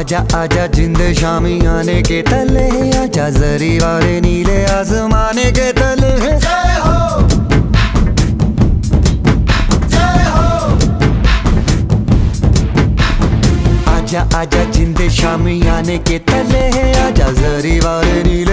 आजा आजा जिंद शामी आने के तले, आजा जरी वाले नीले आसमाने के तले। जय हो, जय हो। आजा आजा जिंद शामी आने के तले, आजा जरी वाले नीले